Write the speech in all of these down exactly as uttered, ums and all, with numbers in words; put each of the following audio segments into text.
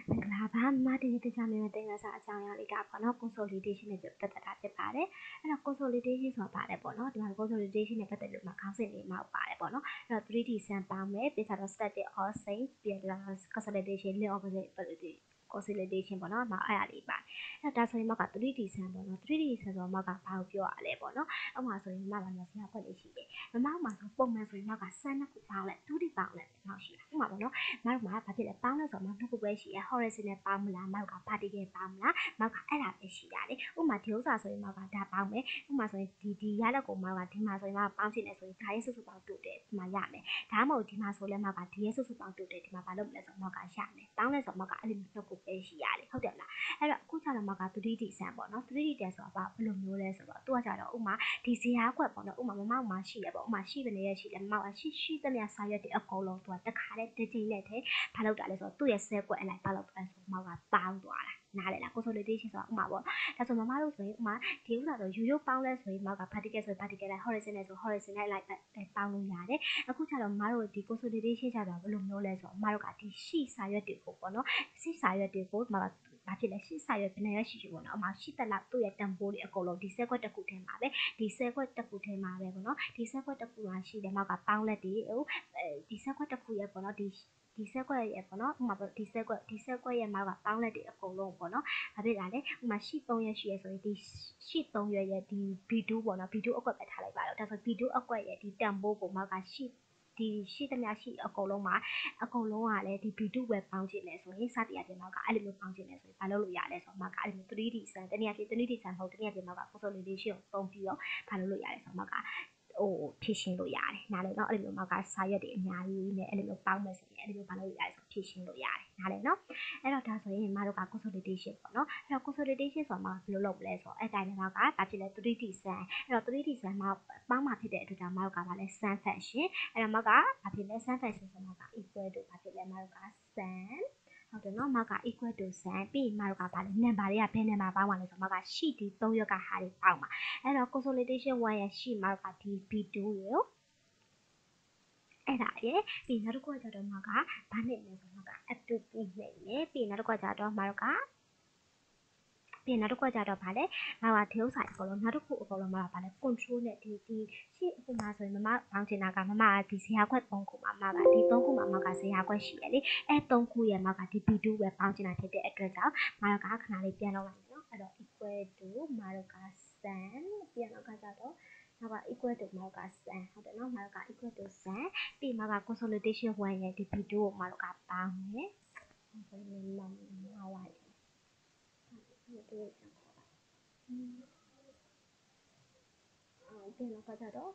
မင်္ဂလာပါမမတင်တဲ့ကြမယ့်တင်ကစားအကြောင်းအရာလေးကပေါ့နော် consolidation နဲ့ပတ်သက်တာဖြစ်ပါတယ်အဲ့တော့ consolidation ဆိုတာပါတယ်ပေါ့နော်ဒီမှာ consolidation နဲ့ပတ်သက်လို့မှခေါင်းစဉ်လေးမှပါတယ်ပေါ့နော်အဲ့တော့ three D စမ်းပေါင်းမယ်ပြီးတော့ static or same ပြီးတော့ consolidation link opposite consolidation ပေါ့နော်မအဲ့ဒါလေးပါအဲ့ဒါဆိုရင်မက three D စမ်းပေါ့နော် three D စမ်းဆိုတော့မကဘာကိုပြောရလဲပေါ့နော်ဥပမာဆိုရင်မကလည်းဆရာခွက်လေးရှိတယ်မမမှာဆိုပုံမှန်ဆိုရင်မကစမ်းနှစ်ခုပေါင်းလိုက် two D ပေါင်းလိုက်လောက်ရှိတာဥပမာပေါ့နော်မတို့မှာဘာဖြစ်လဲပေါင်းလို့ဆိုတော့မနှစ်ခုပဲရှိရ horizontal ပေါင်းမလားမတို့က vertical ပေါင်းမလားမတို့ကအဲ့ဒါပဲရှိတာလေဥပမာဒီဥစ္စာဆိုရင်မကဒါပေါင်းမယ်ဥပမာဆိုရင်ဒီဒီရလက်ကိုမကဒီမှာဆိုရင်မပေါင်းချင်တယ်ဆိုရင်ဒါရဲ့စုစုပေါင်းတူတယ်ဒီမှာရမယ်ဒါမှမဟုတ်ဒီမှာဆိုလဲမကဒီရဲ့စုစုပေါင်းတူတယ်ဒီမှာဘာလုပ်မလဲဆိုတော့မကရမယ်ပေါင်းလဲဆိုတော့မကအဲ့လိုနှစ်ခုပဲရှိရတယ်ဟုတ်တယ်မလားအဲ့တော့အခုကျတော့မက three D စမ်းပေါ့နော် three D တန်ဆိုတော့ဘာဘယ်လိုမျိုးလဲဆိုတော့သူကကျတော့ဥမာဒီဇရာခွက်ပေါ့နော်ဥမာမမောက်မှာရှိရပေါ့ဥမာရှိနေရရှိတယ်မမောက်ကရှိရှိသမျှစာရွက်တွေအကုန်လုံးသူကတခါတည်းတစ်ချိန်နဲ့တည်းဘာလုပ်တာလဲဆိုတော့သူ့ရဲ့ဆဲကွက်အလိုက်ဘာလုပ်လဲဆိုတော့မောက်ကပေါင်းသွားတာနားလေလား consolidation ဆိုတာဥမာပေါ့ဒါဆိုမမတို့ဆိုရင်ဥမာဒီဥစ္စာဆိုရိုးရိုးပေါင်းလဲဆိုရင်မောက်က vertical ဆို vertical လိုက် horizontal ဆို horizontal လိုက်ပေါင်းလို့ရတယ်အခုကျတော့မတို့ဒီ consolidation ကျတော့ဘယ်လိုမျိုးလဲဆိုတော့မတို့ကဒီရှိစာရွက်တွေကိုပေါ့နော်ရှိစာရွက်တွေကိုမကဘာဖြစ်လဲရှိစာရွက်ဘယ်နှရွက်ရှိရှိပေါ့နော်အမှရှိတက်လောက်သူ့ရဲ့တန်ဖိုးတွေအကုန်လုံးဒီဆဲကွက်တစ်ခုထဲမှာပဲဒီဆဲကွက်တစ်ခုထဲမှာပဲပေါ့နော်ဒီဆဲကွက်တစ်ခုမှာရှိတယ်မောက်ကပေါင်းလက်တွေဟိုဒီဆဲကွက်တစ်ခုရဲ့ပေါ့နော်ဒီဒီဆဲကွက်ရဲ့ပေါ့နော်ဥမာဒီဆဲကွက်ဒီဆဲကွက်ရဲ့မောက်ကပေါင်းလက်တွေအကုန်လုံးပေါ့နော်ဘာဖြစ်လဲဥမာရှိသုံးရက်ရှိရဆိုရင်ဒီရှိသုံးရက်ရဲ့ဒီ B two ပေါ့နော် B two အကွက်ပဲထားလိုက်ပါတော့ဒါဆို B two အကွက်ရဲ့ဒီတန်ဖိုးကိုမောက်ကရှိဒီရှိသမျှရှိအကုန်လုံးမှာအကုန်လုံးကလည်းဒီ B two ပဲပေါင်းချင်တယ်ဆိုရင်စတရားပြင်တော့ကအဲ့လိုမျိုးပေါင်းချင်တယ်ဆိုရင်ဘာလုပ်လို့ရလဲဆိုတော့မှကအဲ့လိုမျိုး three D စမ်းတနည်းအားဖြင့် three D စမ်းမဟုတ်တနည်းအားဖြင့်တော့က consolidation ကိုသုံးပြီးတော့ဘာလုပ်လို့ရလဲဆိုတော့မှကဟိုဖြည့်ရှင်းလို့ရတယ်နားလည်နော်အဲ့လိုမျိုးမှကစာရွက်တွေအများကြီးနဲ့အဲ့လိုမျိုးပေါင်းမယ်ဆိုရင်အဲ့လိုမျိုးဘာလုပ်လို့ရလဲဆိုဖြည့်ရှင်းလို့ရတယ်နားလည်နော်အဲ့တော့ဒါဆိုရင်မတို့က consolidation ပေါ့နော်အဲ့တော့ consolidation ဆိုတာမှဘယ်လိုလုပ်မလဲဆိုတော့အဲ့တိုင်းတော့ကဘာဖြစ်လဲ three D စမ်းအဲ့တော့ three D စမ်းမှာပေါင်းမှာဖြစ်တဲ့အတွက်ကြောင့်မတို့ကဘာလဲ sum function အဲ့တော့မကဘာဖြစ်လဲ sum function ဆိုတော့က equal to ဘာဖြစ်လဲမတို့က sum ဟုတ်တယ်နော်မက equal to sum ပြီးမတို့ကဘာလဲ number တွေကဘယ် number ပေါင်းပါလဲဆိုတော့မကရှိဒီသုံးရွက်ကဟာတွေပေါင်းပါအဲ့တော့ consolidation one ရဲ့ရှိမတို့ကဒီ B two ရောအဲ့ဒါရဲ့ပြီးနောက်တစ်ခုကကြတော့မကဘာနဲ့လဲဆိုတော့မက up to p နဲ့နေပြီးနောက်တစ်ခုကကြတော့မတို့ကပြီးနောက်တစ်ခုကကြတော့ဗာလဲငါကဒီဥစ္စာအကုန်လုံးနောက်တစ်ခုအကုန်လုံးမှာဗာလဲ control နဲ့ဒီဒီရှိအခုမှာဆိုရင်မမပေါင်းချင်တာကမမကဒီဇရာခွက်သုံးခုမှာမကဒီသုံးခုမှာမကဇရာခွက်ရှိရလေအဲသုံးခုရဲ့မကဒီ B two ပဲပေါင်းချင်တာဖြစ်တဲ့အတွက်ကြောင့်မတို့ကခဏလေးပြန်လုပ်လိုက်မယ်နော်အဲ့တော့ equal to မတို့က sum ပြန်တော့ကကြတော့နောက်က equal to မတို့က sum ဟုတ်တယ်နော်မတို့က equal to sum ပြီးမက consolidation one ရဲ့ဒီ B two ကိုမတို့ကပေါင်းမယ်ဆိုရင်မမလိုက်ဒီလိုอืมအော်ပြန်တော့ကကြတော့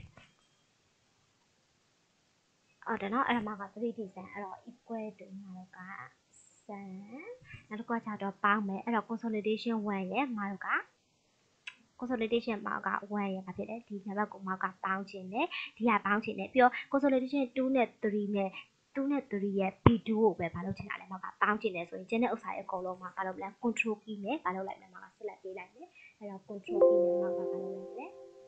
အော်တယ်နော်အဲ့ဒါမှက three D စမ်းအဲ့တော့ equal to မှာတော့ကစမ်းနောက်တစ်ခုကကြတော့ပေါင်းမယ်အဲ့တော့ consolidation one ရဲ့မှာတော့က consolidation မှာကoneရဲ့ဘာဖြစ်လဲဒီနံပါတ်ကိုမှာကပေါင်းခြင်းနဲ့ဒီကပေါင်းခြင်းနဲ့ပြီးတော့ consolidation two နဲ့threeနဲ့twoနဲ့threeရဲ့ B two ကိုပဲဘာလုပ်ချင်တာလဲမှာကပေါင်းခြင်းနဲ့ဆိုရင်ကျန်တဲ့ဥစ္စာရဲ့အကုန်လုံးမှာဘာလုပ်မလဲ control key နဲ့ဘာလုပ်လိုက်လဲမှာကဆက်လက်ပေးလိုက်မယ်အဲ့တော့ control key နဲ့မှာကဘာလုပ်လိုက်လဲ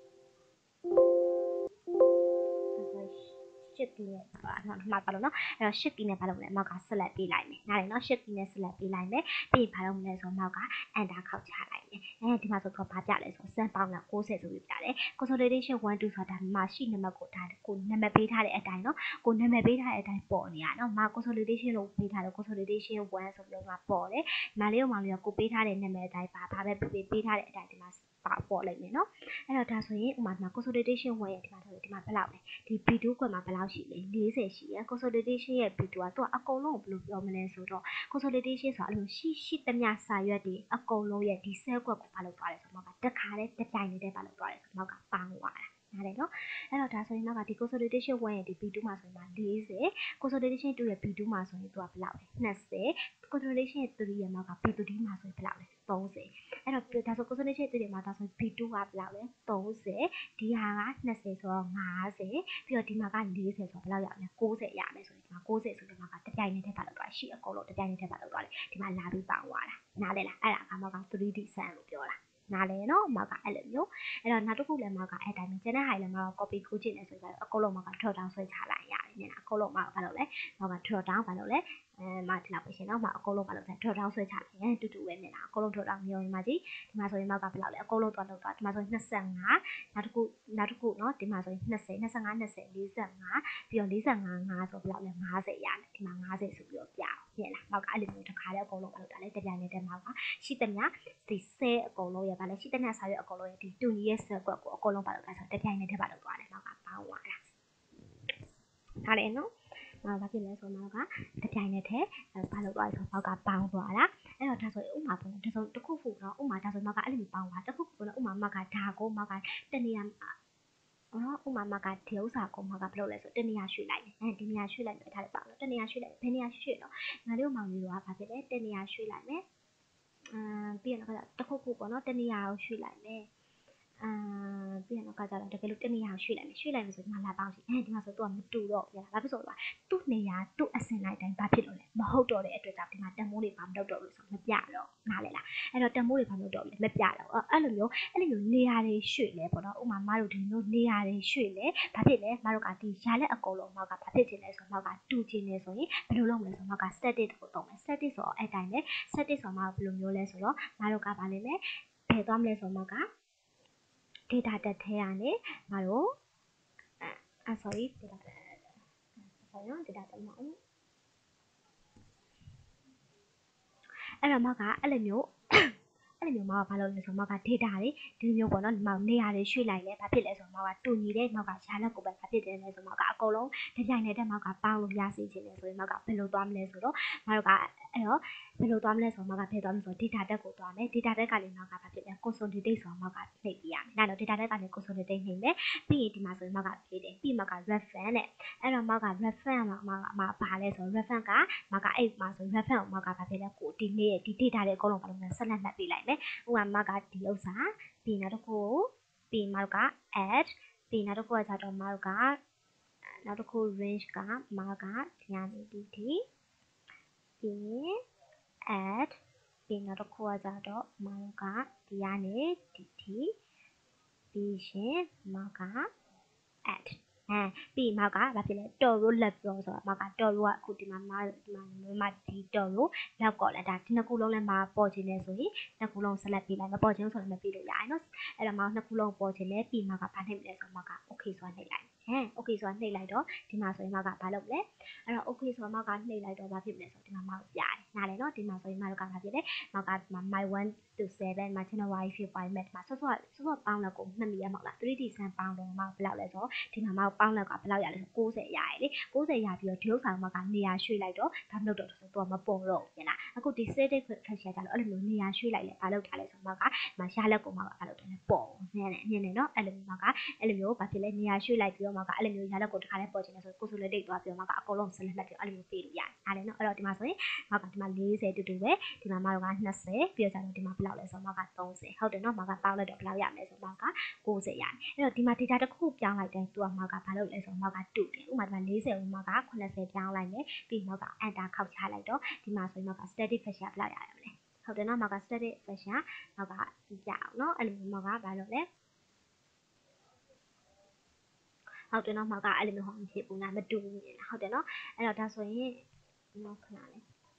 shift key နဲ့မှာပါလို့နော်အဲ့တော့ shift key နဲ့ဘာလုပ်မလဲမောက်ကဆက်လက်ပေးလိုက်မယ်နားလည်နော် shift key နဲ့ဆက်လက်ပေးလိုက်မယ်ပြီးရင်ဘာလုပ်မလဲဆိုတော့မောက်က enter ခောက်ချလိုက်မယ်အဲဒီမှာဆိုတော့ဘာပြလဲဆိုတော့စမ်းပေါင်းတာ၉၀ဆိုပြီးပြတယ် consolidation one two ဆိုတာဒါမှရှိနံပါတ်ကိုဒါကိုနာမည်ပေးထားတဲ့အတိုင်းနော်ကိုနာမည်ပေးထားတဲ့အတိုင်းပေါ်နေရနော်မာ consolidation လို့ပေးထားတယ် consolidation one ဆိုပြီးတော့မှပေါ်တယ်မာလေးတို့မောင်လေးကကိုပေးထားတဲ့နာမည်အတိုင်းပါဘာပဲပေးပေးထားတဲ့အတိုင်းဒီမှာပါပေါ်လိုက်မယ်နော်အဲ့တော့ဒါဆိုရင်ဥမာဒီမှာ consolidation one ရဲ့ဒီမှာဆိုရင်ဒီမှာဘယ်လောက်လဲဒီ B two ကွက်မှာဘယ်လောက်ရှိလဲ၄၀ရှိရယ် consolidation ရဲ့ B two ကသူကအကုန်လုံးကိုဘယ်လိုပြောမလဲဆိုတော့ consolidation ဆိုတာအဲ့လိုရှိရှိသမျှစာရွက်တွေအကုန်လုံးရဲ့ဒီ cell ကွက်ကိုဘာလုပ်သွားလဲဆိုတော့တခါတည်းတစ်တိုင်နေတဲ့ဘာလုပ်သွားလဲဆိုတော့ကပေါင်းသွားတာနားတယ်နော်အဲ့တော့ဒါဆိုရင်တော့ဒီ consolidation one ရဲ့ဒီ B two မှာဆိုရင်၄၀ consolidation two ရဲ့ B two မှာဆိုရင်သူကဘယ်လောက်လဲ၂၀ consolidation three ရဲ့နောက်က B three မှာဆိုရင်ဘယ်လောက်လဲ၃၀အဲ့တော့ဒါဆို consolidation three ရဲ့မှာဒါဆို B two ကဘယ်လောက်လဲ၃၀ဒီဟာက၂၀ဆိုတော့၅၀ပြီးတော့ဒီမှာက၄၀ဆိုတော့ဘယ်လောက်ရမလဲ၉၀ရမယ်ဆိုရင်ဒီမှာ၉၀ဆိုတော့မှာကတစ်ပြိုင်နက်တည်းဘာလုပ်သွားလဲရှိအကုန်လုံးတစ်ပြိုင်နက်တည်းဘာလုပ်သွားလဲဒီမှာလာပြီးပေါင်းသွားတာနားလဲလားအဲ့ဒါကမှက three D စမ်းလို့ပြောတာနားလဲနော်မောက်ကအဲ့လိုမျိုးအဲ့တော့နောက်တစ်ခုလည်းမောက်ကအဲ့တိုင်းပဲကျန်တဲ့ဟာလည်းမောက်က copy ခိုးချင်တယ်ဆိုတော့အကုန်လုံးမောက်က drop down ဆွဲချလိုက်ရတယ်ညအကုန်လုံးမောက်ကဘာလို့လဲမောက်က drop down ဘာလို့လဲအဲမဒီလောက်ပဲရှင်နော်မောက်အကုန်လုံးဘာလို့လဲ drop down ဆွဲချလိုက်ရင်တူတူပဲမြင်တာအကုန်လုံး drop down မျိုးရင်မကြီးဒီမှာဆိုရင်မောက်ကဘယ်လောက်လဲအကုန်လုံးသွားလောက်သွားဒီမှာဆိုရင်twenty-fiveနောက်တစ်ခုနောက်တစ်ခုနော်ဒီမှာဆိုရင်twenty twenty-five twenty forty-fiveပြီးတော့forty-fiveဆိုဘယ်လောက်လဲfiftyရတယ်ဒီမှာfiftyဆိုပြီးတော့ပြအောင်မြင်လားမောက်ကအဲ့လိုမျိုးတစ်ခါတည်းအကုန်လုံးဘာလို့တာလဲတပြိုင်တည်းမောက်ကရှိသမျှဒီဆဲအကုန်လုံးရပါလဲရှိသမျှစာရွက်အကုန်လုံးရဒီတူညီရဲ့ဆဲကွက်ကိုအကုန်လုံးဘာလို့လဲဆိုတော့တပြိုင်တည်းဘာလို့သွားလဲမောက်ကပေါင်းသွားတာဟာလေနော်ဘာဖြစ်လဲဆိုတော့ကတပြိုင်တည်းထဲဘာလို့သွားလဲဆိုတော့မောက်ကပေါင်းသွားတာအဲ့တော့ဒါဆိုရင်ဥမာပေါ့နော်ဒါဆိုတစ်ခုခုနော်ဥမာဒါဆိုမောက်ကအဲ့လိုပေါင်းသွားတစ်ခုခုပေါ့နော်ဥမာမောက်ကဒါကိုမောက်ကတနေရာအော်ဥမာမောက်ကဒီဥစ္စာကိုမောက်ကဘယ်လိုလဲဆိုတနေရာရွှေ့လိုက်တယ်အဲဒီနေရာရွှေ့လိုက်မယ်ဒါလည်းပေါင်းတော့တနေရာရွှေ့လိုက်ဘယ်နေရာရွှေ့တော့ငါတို့မောင်ကြီးတို့ကဘာဖြစ်လဲတနေရာရွှေ့လိုက်မယ်အမ်ပြီးတော့တစ်ခုခုပေါ့နော်တနေရာကိုရွှေ့လိုက်မယ်အာပြီးတော့ကကြတော့တကယ်လို့တနေရာရွှေ့လိုက်မယ်ရွှေ့လိုက်မယ်ဆိုဒီမှာလာပေါင်းစီအဲဒီမှာဆိုတော့မတူတော့ဘူးလားဘာဖြစ်လို့လဲသူ့နေရာသူ့အစင်လိုက်တိုင်းဘာဖြစ်လို့လဲမဟုတ်တော့တဲ့အတွက်ကြောင့်ဒီမှာတမိုးတွေဘာမလုပ်တော့ဘူးဆိုမပြတော့နားလဲလားအဲ့တော့တမိုးတွေဘာမလုပ်တော့ဘူးမပြတော့အဲ့လိုမျိုးအဲ့လိုမျိုးနေရာတွေရွှေ့လဲပေါ့နော်ဥမာမတို့ဒီမျိုးနေရာတွေရွှေ့လဲဘာဖြစ်လဲမတို့ကဒီရာလက်အကုန်လုံးမောက်ကဘာဖြစ်ချင်လဲဆိုတော့မောက်ကတူချင်နေဆိုရင်ဘယ်လိုလုပ်မလဲဆိုတော့မောက်က static ကိုသုံးမယ် static ဆိုတော့အဲ့တိုင်းလဲ static ဆိုတော့မောက်ကဘယ်လိုမျိုးလဲဆိုတော့မတို့ကဘာလဲလဲဖယ်သွားမလဲဆိုတော့မောက်ကdata တက်ထဲကနေငါတို့အာ sorry data တက် sorry နော် data တက်မှာအဲ့တော့မောက်ကအဲ့လိုမျိုးအဲ့လိုမျိုးမောက်ကဘာလုပ်လဲဆိုတော့မောက်က data တွေဒီမျိုးပေါ့နော်ဒီမောက်နေရာတွေရွှေ့လိုက်လဲဘာဖြစ်လဲဆိုတော့မောက်ကတူညီတဲ့မောက်ကရှားလက်ကိုပဲဘာဖြစ်တယ်လဲဆိုတော့မောက်ကအကုန်လုံးဒီကြိုင်နေတဲ့မောက်ကပေါင်းလို့ရစေချင်တယ်ဆိုရင်မောက်ကဘယ်လိုသွားမလဲဆိုတော့မောက်ကအဲ့တော့ဘယ်လိုသွားမလဲဆိုတော့မောက်ကဖယ်သွားမလဲဆိုတော့ data တက်ကိုသွားမယ် data တက်ကလည်းမောက်ကဘာဖြစ်လဲ consolidate ဆိုတော့မောက်ကနှိပ်ပြရမယ်ဒါတော့ data တက်ကလည်း consolidate နှိပ်မယ်ပြီးရင်ဒီမှာဆိုရင်မောက်ကရေးတယ်ပြီးမောက်က reference နဲ့အဲ့တော့မောက်က reference မှာမောက်ကမှာဘာလဲဆိုတော့ reference ကမောက်ကအဲ့မှာဆို reference ကိုမောက်ကဘာဖြစ်လဲကိုဒီနေ့ဒီ data တွေအကုန်လုံးဘာလို့လဲဆက်လက်မှတ်ပေးလိုက်မယ်ဥပမာမောက်ကဒီဥစ္စာပြီးနောက်တစ်ခုပြီးမောက်က add ပြီးနောက်တစ်ခုကကြတော့မောက်ကနောက်တစ်ခု range ကမောက်ကဒီကနေဒီဒီပြီး add ပြီးနောက်တစ်ခုကကြတော့မောက်ကဒီကနေဒီဒီပြီးရှင်မောက်က add အဲပြီးမောက်ကဘာဖြစ်လဲတော်ရိုးလက်ပြောဆိုတော့မောက်ကတော်ရိုးကအခုဒီမှာမဒီမှာမဒီတော်ရိုးလက်ကော်လက်ဒါဒီနှစ်ခုလုံးလည်းမပေါ်ခြင်းလဲဆိုရင်နှစ်ခုလုံးဆက်လက်ပြီးလိုက်မပေါ်ခြင်းဆိုရင်မပြီးလို့ရတယ်နော်အဲ့တော့မောက်နှစ်ခုလုံးပေါ်ခြင်းလဲပြီးမောက်ကဘာနှိပ်လဲဆိုတော့မောက်က okay ဆိုတာနှိပ်လိုက်ဟမ် okay ဆိုတာနှိပ်လိုက်တော့ဒီမှာဆိုရင်မောက်ကဘာလုပ်လဲအဲ့တော့ okay ဆိုတာမောက်ကနှိပ်လိုက်တော့ဘာဖြစ်လဲဆိုတော့ဒီမှာမောက်ပြတယ်နားလေနော်ဒီမှာဆိုရင်မောက်ကဘာဖြစ်လဲမောက်က my one to seven မှာ January February March မှာဆော့ဆော့ဆော့ဆော့ပေါင်းလက်ကိုမှတ်မိရမောက်လား three D ဆန်ပေါင်းတော့မောက်ဘယ်လောက်လဲဆိုတော့ဒီမှာမောက်ပေါင်းလက်ကဘယ်လောက်ရလဲဆိုninetyရရလေninetyရပြီးတော့ဒီဥစ္စာမောက်ကနေရာရွှေ့လိုက်တော့ဘာမလုပ်တော့ဆိုတော့မပေါ်တော့ဘူးလားအခုဒီ static function ကြတော့အဲ့လိုမျိုးနေရာရွှေ့လိုက်လဲဘာလုပ်တာလဲဆိုတော့မောက်ကမရှားလက်ကိုမောက်ကဘာလုပ်တယ်လဲပေါ်နည်းနည်းနည်းနည်းနော်အဲ့လိုမျိုးမောက်ကအဲ့လိုမျိုးဘာဖြစ်လဲနေရာရွှေ့လိုက်ပြီးတော့မောက်ကအဲ့လိုမျိုးရလက်ကိုတစ်ခါလဲပေါ်ချင်တယ်ဆိုကိုဆိုလက်တိတ်သွားပြီးတော့မောက်ကအကုန်လုံးဆက်လက်မှတ်ပြီးအဲ့လိုမျိုးပေးလို့ရတယ်အားလည်းနော်အဲ့တော့ဒီမှာဆိုရင်မောက်ကဒီမှာfortyတူတူပဲဒီမှာမောက်ကtwentyပြီးတော့ကျတော့ဒီမှာဘယ်လောက်လဲဆိုတော့မောက်ကthirtyဟုတ်တယ်နော်မောက်ကပေါင်းလိုက်တော့ဘယ်လောက်ရမလဲဆိုတော့မောက်ကninetyရတယ်အဲ့တော့ဒီမှာ data တစ်ခုပြောင်းလိုက်တယ်သူကမောက်ကဘာလုပ်လဲဆိုတော့မောက်ကတူတယ်ဥပမာဒီမှာfortyကိုမောက်ကeightyပြောင်းလိုက်မယ်ပြီးမောက်က enter ခောက်ချလိုက်တော့ဒီမှာဆိုရင်မောက်က static function ဘယ်လောက်ရရမလဲဟုတ်တယ်နော်မောက်က static function မောက်ကပြအောင်နော်အဲ့လိုမျိုးမောက်ကဘာလုပ်လဲဟုတ်တယ်နော်မောက်ကအဲ့လိုမျိုးဟောမဖြစ်ဘူးလားမတူဘူးမြင်လားဟုတ်တယ်နော်အဲ့တော့ဒါဆိုရင်မောက်ခဏလေး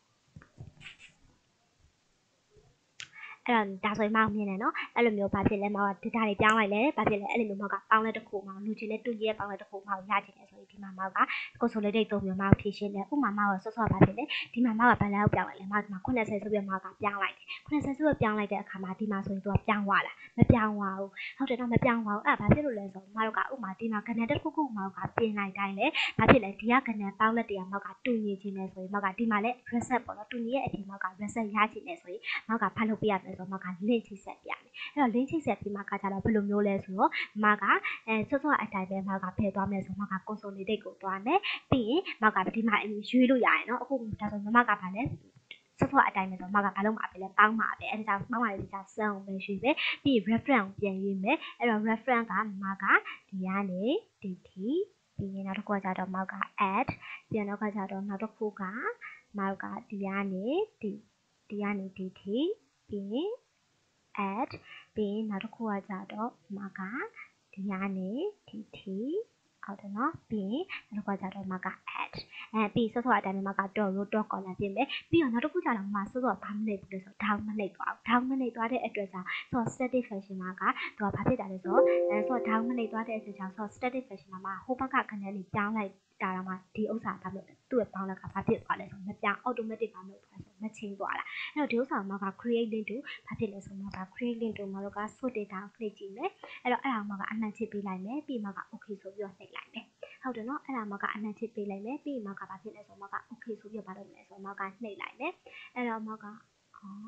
အဲ့ဒါဒါဆိုရင်မောက်မြင်တယ်နော်အဲ့လိုမျိုးဘာဖြစ်လဲမောက်က data တွေပြောင်းလိုက်လဲဘာဖြစ်လဲအဲ့လိုမျိုးမောက်ကပေါင်းလက်တစ်ခုမောက်လူချင်းနဲ့တူကြီးရဲ့ပေါင်းလက်တစ်ခုမောက်ရချင်တယ်ဆိုရင်ဒီမှာမောက်က consolidate သုံးပြီးမောက်ဖြည့်ရှင်းတယ်ဥပမာမောက်ကဆော့ဆော့ဘာဖြစ်လဲဒီမှာမောက်ကဘယ်လောက်ပြောင်းလိုက်လဲမောက်ကninetyဆိုပြီးမောက်ကပြောင်းလိုက်တယ်ninetyဆိုပြီးပြောင်းလိုက်တဲ့အခါမှာဒီမှာဆိုရင်သူကပြောင်းသွားလားမပြောင်းသွားဘူးဟုတ်တယ်တော့မပြောင်းသွားဘူးအဲ့ဒါဘာဖြစ်လို့လဲဆိုတော့မောက်ကဥပမာဒီမှာကဏ္ဍတစ်ခုခုမောက်ကပြင်လိုက်တိုင်းလဲဘာဖြစ်လဲဒီကကဏ္ဍပေါင်းလက်တွေကမောက်ကတူညီခြင်းလဲဆိုရင်မောက်ကဒီမှာလဲ reset ပေါ့နော်တူညီရဲ့အပြင်မောက်က reset ရခြင်းလဲဆိုရင်မောက်ကဘာလုပ်ပြရမလဲဆိုတော့မောက်က link ချိတ်ဆက်ပြမယ်အဲ့တော့ link ချိတ်ဆက်ပြီးမှကကြတော့ဘယ်လိုမျိုးလဲဆိုတော့မောက်ကအဲစောစောအတိုင်းပဲမောက်ကဖယ်သွားမယ်ဆိုမောက်က consolidate ကိုသွားမယ်ပြီးရင်မောက်ကဒီမှာရွေးလို့ရတယ်နော်အခုဒါဆိုမောက်ကဘာလဲဆော့ဆော့အတိုင်းပဲဆိုတော့မောက်ကဘာလို့မှာပဲလဲပေါင်းမှာပဲအဲဒါကြောင့်ပေါင်းပါလေဒီကြောင့်စမ်းအောင်ပဲရွှေ့ပဲပြီး reference ကိုပြန်ရေးမယ်အဲ့တော့ reference ကမောက်ကဒီကနေဒီထိပြီးရင်နောက်တစ်ခုကကြတော့မောက်က add ပြန်တော့ကကြတော့နောက်တစ်ခုကမောက်ကဒီကနေဒီဒီကနေဒီထိပြီးရင် add ပြီးနောက်တစ်ခုကကြတော့ဒီမှာကဒီကနေဒီထိဟုတ်တယ်နော်ပြီးနောက်တစ်ခုကကြတော့မှာက add အဲပြီးစောစောအတိုင်းမှာက dot row dot column ပြင်မယ်ပြီးတော့နောက်တစ်ခုကြတော့မှာစောစောဘာမနေဘူးလဲဆို down မနေသွားဘူး down မနေသွားတဲ့အတွက်ကြောင့်ဆိုတော့ static function မှာကသူကဘာဖြစ်တာလဲဆိုတော့အဲဆိုတော့ down မနေသွားတဲ့အတွက်ကြောင့်ဆိုတော့ static function မှာဟိုဘက်ကခဏလေးပြောင်းလိုက်တာတော့မှဒီဥစ္စာဘာလို့သူ့ရဲ့ပေါင်းလက်ကဘာဖြစ်သွားလဲဆိုတော့မပြောင်း automatic ဘာလို့သွားဆိုမချင်းသွားတာအဲ့တော့ဒီဥစ္စာမှာက create link to ဘာဖြစ်လဲဆိုတော့က create link to မှာတော့က source data ကိုနှိပ်ကြည့်မယ်အဲ့တော့အဲ့ဒါမှာကအမှန်ချစ်ပေးလိုက်မယ်ပြီးမှက okay ဆိုပြီးတော့နှိပ်လိုက်မယ်ဟုတ်တယ်နော်အဲ့ဒါမှာကအမှန်ချစ်ပေးလိုက်မယ်ပြီးမှကဘာဖြစ်လဲဆိုတော့က okay ဆိုပြီးတော့ဘာလုပ်မလဲဆိုတော့ကနှိပ်လိုက်မယ်အဲ့တော့မှကအော်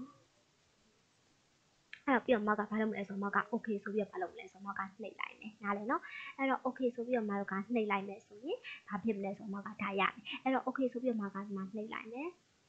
အဲ့တော့ပြီးတော့မကဘာလုပ်မလဲဆိုတော့မက okay ဆိုပြီးတော့ဘာလုပ်မလဲဆိုတော့မကနှိပ်လိုက်မယ်နားလည်နော်အဲ့တော့ okay ဆိုပြီးတော့မကနှိပ်လိုက်မယ်ဆိုရင်ဘာဖြစ်မလဲဆိုတော့မကဒါရမယ်အဲ့တော့ okay ဆိုပြီးတော့မကဒီမှာနှိပ်လိုက်မယ်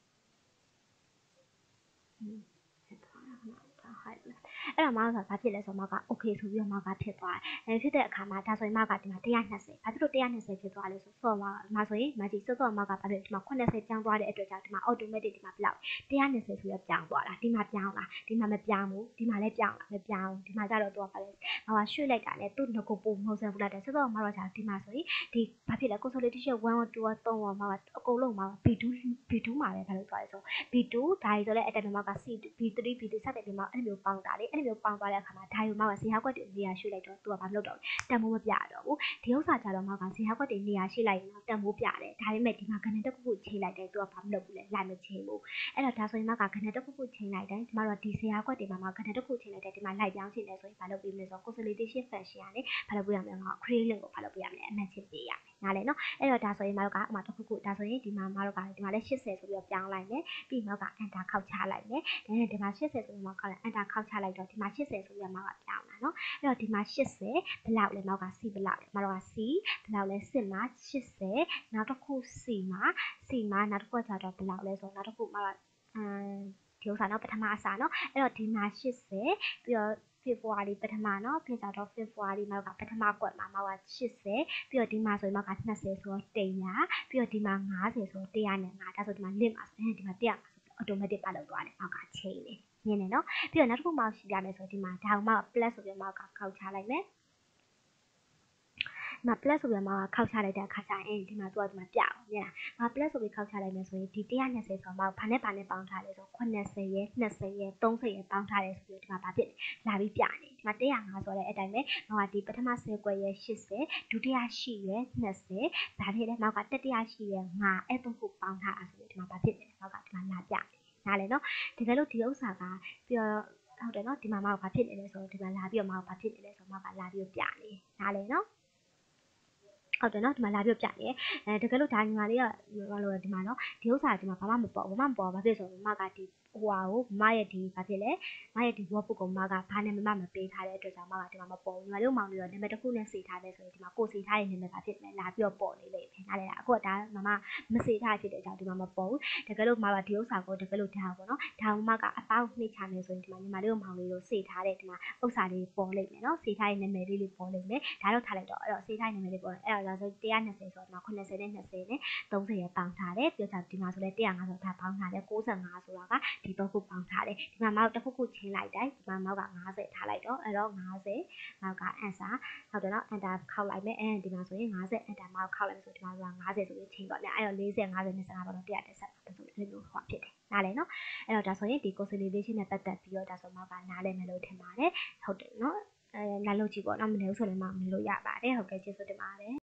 ဖြစ်သွားတာခဏဒါဟိုက်လဲအဲ့တော့မကဘာဖြစ်လဲဆိုတော့မက okay ဆိုပြီးတော့မကဖြစ်သွားတယ်အဲဖြစ်တဲ့အခါမှာဒါဆိုရင်မကဒီမှာone twentyဘာဖြစ်လို့one twentyဖြစ်သွားလဲဆိုတော့မမဆိုရင်မကြီးစောစောမကဘာဖြစ်ဒီမှာeightyပြောင်းသွားတဲ့အတွက်ကြောင့်ဒီမှာ automatic ဒီမှာဘယ်လောက်one twentyဆိုပြီးတော့ပြောင်းသွားတာဒီမှာပြောင်းလာဒီမှာမပြောင်းဘူးဒီမှာလည်းပြောင်းလာမပြောင်းဒီမှာကျတော့သူကဘာလဲဟိုကရွှေ့လိုက်တာနဲ့သူ့ငကိုပို့မဟုတ်စဘူးလားတဲ့စောစောမတော့ကြာဒီမှာဆိုရင်ဒီဘာဖြစ်လဲ consolidation one two threeမှာအကုန်လုံးမှာ B two B two မှာပဲဘာလို့သွားလဲဆို B two ဒါကြီးဆိုလဲအဲ့တမှာက C B three B three စတဲ့ဒီမှာအဲ့လိုမျိုးပေါင်းတာလေအဲ့လိုမျိုးပေါင်းသွားတဲ့အခါမှာဒါယူမှာကဇီဟာကွက်တွေနေရာရွှေ့လိုက်တော့သူကဘာလုပ်တော့တန်မိုးမပြတော့ဘူးဒီဥစ္စာကြတော့မှကဇီဟာကွက်တွေနေရာရွှေ့လိုက်ရင်တော့တန်မိုးပြတယ်ဒါပေမဲ့ဒီမှာကနေတစ်ခုခုချိန်လိုက်တယ်သူကဘာမလုပ်ဘူးလေလိုက်မချိန်ဘူးအဲ့တော့ဒါဆိုရင်မှကကနေတစ်ခုခုချိန်လိုက်တယ်ဒီမှာတော့ဒီဇီဟာကွက်တွေမှာမှကနေတစ်ခုချိန်လိုက်တယ်ဒီမှာလိုက်ပြောင်းချိန်တယ်ဆိုရင်ဘာလုပ်ပြီးမလဲဆိုတော့ consolidation function ကနေဘာလုပ်ပြရမလဲငါ create link ကိုဘာလုပ်ပြရမလဲအမှန်ချင်းပေးရမယ်နားလဲနော်အဲ့တော့ဒါဆိုရင်မတို့ကဥမာတစ်ခုခုဒါဆိုရင်ဒီမှာမတို့ကဒီမှာလဲeightyဆိုပြီးတော့ပြောင်းလိုက်မယ်ပြီးတော့က enter ခောက်ချလိုက်မယ်ဒါနဲ့ဒီမှာeightyဆိုပြီးမှခောက်လိုက် enter ခောက်ချလိုက်တော့ဒီမှာeightyဆိုပြီးတော့မကပြောင်းလာနော်အဲ့တော့ဒီမှာeightyဘယ်လောက်လဲမတို့က C ဘယ်လောက်လဲမတို့က C ဘယ်လောက်လဲစစ်မှာeightyနောက်တစ်ခု C မှာ C မှာနောက်တစ်ခုကျတော့ဘယ်လောက်လဲဆိုတော့နောက်တစ်ခုမတို့အမ်ဒီဥစ္စာနော်ပထမအစားနော်အဲ့တော့ဒီမှာeightyပြီးတော့ February ပထမနော်ပြီးတော့ February မှာကပထမကွက်မှာမှာကeightyပြီးတော့ဒီမှာဆိုရင်မှာကtwentyဆိုတော့one hundredပြီးတော့ဒီမှာfiftyဆိုတော့one oh fiveဒါဆိုဒီမှာ link မှာဆိုရင်ဒီမှာone hundredဆို automatic ပတ်လုပ်သွားတယ်နောက်ကချိန်နေမြင်နေနော်ပြီးတော့နောက်တစ်ခုမှရှိပြမယ်ဆိုဒီမှာဒါမှ plus ဆိုပြီးမှခောက်ချလိုက်မယ်ဒီမှာ plus ဆိုပြီးမှခောက်ချလိုက်တဲ့အခါကျရင်ဒီမှာသူကဒီမှာပြအောင်မြင်လားငါ plus ဆိုပြီးခောက်ချလိုက်မယ်ဆိုရင်ဒီone hundred twentyဆိုတော့ဘာနဲ့ဘာနဲ့ပေါင်းထားလဲဆိုeightyရယ်twentyရယ်thirtyရယ်ပေါင်းထားတယ်ဆိုပြီးဒီမှာဘာဖြစ်လာပြီးပြနေဒီမှာone oh fiveဆိုတဲ့အတိုင်းပဲငါကဒီပထမဆယ်ကွက်ရယ်eightyဒုတိယရှိရယ်twentyဒါဖြစ်လဲနောက်ကတတိယရှိရယ်fiveအဲ့သုံးခုပေါင်းထားတာဆိုပြီးဒီမှာဘာဖြစ်လဲနောက်ကဒီမှာလာပြနားလဲနော်တကယ်လို့ဒီဥစ္စာကပြီးတော့ဟုတ်တယ်နော်ဒီမှာမဘာဖြစ်နေလဲဆိုတော့ဒီမှာလာပြီးတော့မဘာဖြစ်နေလဲဆိုတော့မကလာပြီးပြနေနားလဲနော်ဟုတ်တယ်နော်ဒီမှာလာပြီးပြနေအဲတကယ်လို့ဒါညီမလေးကဘာလို့လဲဒီမှာနော်ဒီဥစ္စာဒီမှာဘာမှမပေါ်ဘာမှမပေါ်ဘာဖြစ်ဆိုတော့မကဒီဟိုဟာကိုမရဲ့ဒီဘာဖြစ်လဲမရဲ့ဒီ workbook ကိုမကဘာနဲ့မှမပေးထားတဲ့အတွက်ကြောင့်မကဒီမှာမပေါ်ဘူးညီမတို့မောင်လေးတော့နာမည်တစ်ခုနဲ့စေထားတယ်ဆိုရင်ဒီမှာကိုစေထားတဲ့နာမည်ဘာဖြစ်လဲလာပြီးတော့ပေါ်နေလိမ့်မယ်နားလဲအခုကဒါမမမစေထားဖြစ်တဲ့အကြောင်းဒီမှာမပေါ်ဘူးတကယ်လို့မကဒီဥစ္စာကိုတကယ်လို့ဒါပေါ့နော်ဒါမကအပေါက်နှိမ့်ချမယ်ဆိုရင်ဒီမှာညီမလေးတို့မောင်လေးတို့စေထားတဲ့ဒီမှာဥစ္စာလေးပေါ်လိမ့်မယ်နော်စေထားတဲ့နာမည်လေးလေးပေါ်လိမ့်မယ်ဒါတော့ထားလိုက်တော့အဲ့တော့စေထားတဲ့နာမည်လေးပေါ်အဲ့တော့ဒါဆိုone twentyဆိုတော့ဒီမှာeightyနဲ့twentyနဲ့thirtyရပေါင်းထားတယ်ပြီးတော့ဒီမှာဆိုလဲone oh fiveဆိုဒါပေါင်းထားတယ်ninety-fiveဆိုတာကဒီတော့ခုပေါင်းထားတယ်ဒီမှာမောက်တစ်ခုခုချင်းလိုက်တိုင်းဒီမှာမောက်ကfiftyထားလိုက်တော့အဲ့တော့fiftyမောက်က answer ဟုတ်တယ်နော် enter ခောက်လိုက်မယ်အဲဒီမှာဆိုရင်fifty enter မောက်ခောက်လိုက်ဆိုဒီမှာကfiftyဆိုပြီးချင်းတော့အဲ့တော့forty fiftyနဲ့twenty-fiveပေါ့နော်one hundred thirtyဆိုအဲ့လိုဟောဖြစ်တယ်နားလဲနော်အဲ့တော့ဒါဆိုရင်ဒီ consolidation နဲ့ပတ်သက်ပြီးတော့ဒါဆိုမောက်ကနားလဲမယ်လို့ထင်ပါတယ်ဟုတ်တယ်နော်အဲလာလို့ကြည့်ပေါ့နော်မလဲဘူးဆိုလည်းမမလို့ရပါတယ်ဟုတ်ကဲ့ကျေးဇူးတင်ပါတယ်